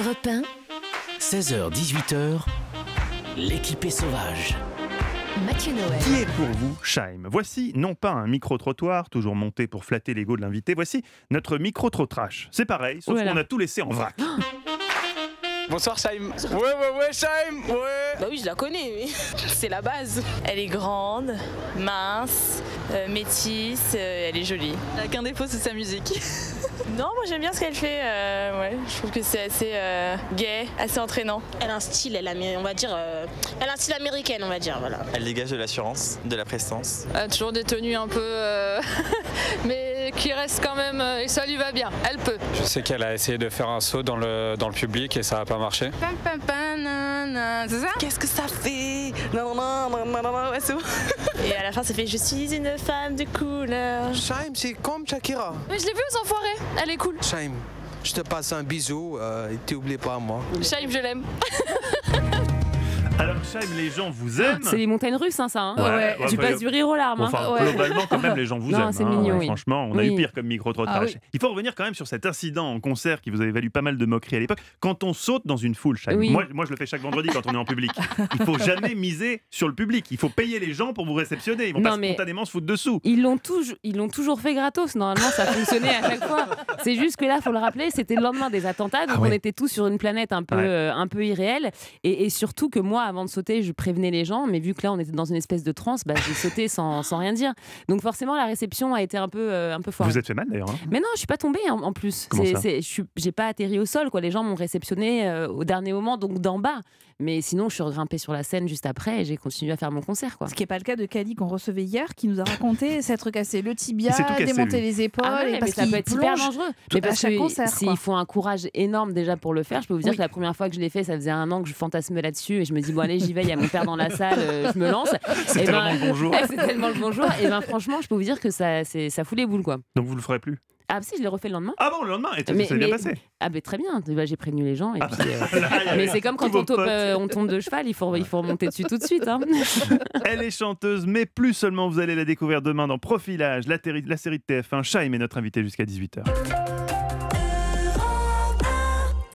Europe 1, 16h-18h, l'équipée sauvage. Mathieu Noël. Qui est pour vous Scheim? Voici non pas un micro-trottoir, toujours monté pour flatter l'ego de l'invité, voici notre micro-trottrache. C'est pareil, sauf qu'on a tout laissé en vrac. Bonsoir Scheim. Ouais, Scheim, ouais. Bah oui, je la connais, oui. C'est la base. Elle est grande, mince, métisse, elle est jolie. Elle n'a qu'un défaut, c'est sa musique. Non, moi j'aime bien ce qu'elle fait. Ouais, je trouve que c'est assez gay, assez entraînant. Elle a un style, on va dire, elle a un style américaine, on va dire, voilà. Elle dégage de l'assurance, de la prestance. Elle a toujours des tenues un peu... mais qui restent quand même... et ça lui va bien, elle peut. Je sais qu'elle a essayé de faire un saut dans le public et ça n'a pas marché. C'est ça? Qu'est-ce que ça fait? Non, ouais, c'est bon. Et à la fin, ça fait « Je suis une femme de couleur ». Scheim, c'est comme Shakira. Mais je l'ai vue aux Enfoirés, elle est cool. Scheim, je te passe un bisou et t'oublies pas moi. Scheim, je l'aime. Alors Scheim, les gens vous aiment. C'est les montagnes russes, hein, ça. Hein. Ouais, Tu passes du rire aux larmes. Enfin, globalement, quand même, les gens vous aiment. C'est mignon, oui. Franchement, on a eu pire comme micro-trottage. Ah, oui. Il faut revenir quand même sur cet incident en concert qui vous avait valu pas mal de moqueries à l'époque. Quand on saute dans une foule, Scheim, Oui. moi, je le fais chaque vendredi quand on est en public. Il faut jamais miser sur le public. Il faut payer les gens pour vous réceptionner. Ils vont pas spontanément se foutre dessous. Ils l'ont toujours fait gratos. Normalement, ça fonctionnait à chaque fois. C'est juste que là, il faut le rappeler, c'était le lendemain des attentats. Donc on était tous sur une planète un peu irréelle. Et surtout que moi, avant de sauter, je prévenais les gens, mais vu que là on était dans une espèce de transe, j'ai sauté sans rien dire. Donc forcément la réception a été un peu foireuse. Vous êtes fait mal d'ailleurs. Hein. Mais non, je suis pas tombée en plus. Comment ça J'ai pas atterri au sol, quoi. Les gens m'ont réceptionné au dernier moment, donc d'en bas. Mais sinon, je suis regrimpée sur la scène juste après et j'ai continué à faire mon concert, quoi. Ce qui n'est pas le cas de Kali qu'on recevait hier, qui nous a raconté s'être cassé le tibia, démonter les épaules. Mais ça peut être hyper dangereux. Mais parce que concert, il faut un courage énorme déjà pour le faire. Je peux vous dire que la première fois que je l'ai fait, ça faisait 1 an que je fantasmais là-dessus et je me dis bon allez, j'y vais, il y a mon père dans la salle, je me lance. C'est tellement le bonjour. C'est tellement le bonjour. Et franchement, je peux vous dire que ça fout les boules, quoi. Donc vous le ferez plus? Ah si, je l'ai refait le lendemain. Ah bon, le lendemain, et ça s'est bien passé? Ah ben très bien, j'ai prévenu les gens. Et puis, mais c'est comme quand on tombe de cheval, il faut remonter dessus tout de suite. Hein. Elle est chanteuse, mais plus seulement, vous allez la découvrir demain dans Profilage, la série de TF1. Scheim est notre invité jusqu'à 18h.